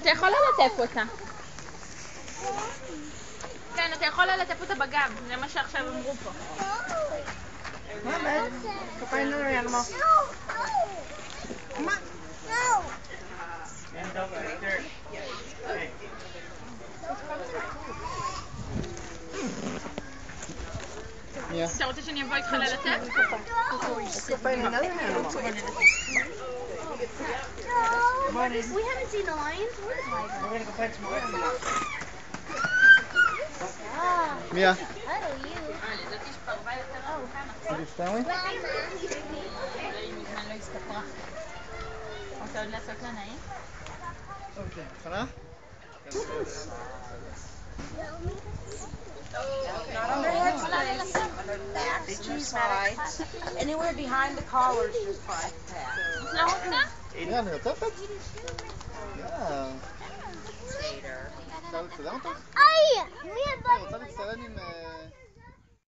אתה יכול ללטף אותה. כן, אתה יכול ללטף אותה בגב, זה מה שעכשיו אמרו פה. מה, בית? קפה another animal. מה? אתה רוצה שאני אבוא איתך ללטף? קפה another animal. We haven't seen the lions or the tigers. We're gonna go find some more animals. Mia. Hello, you. Is it Stanley? רוצה עוד לעשות לה נעים? אוקיי, מוכנה? They choose sides. Anywhere behind the collar is just fine. לא רוצה? מיה, אני לטפת? יאה. Later. אפשר לצלם אותך? Ay! Me and אני רוצה להצטלם עם...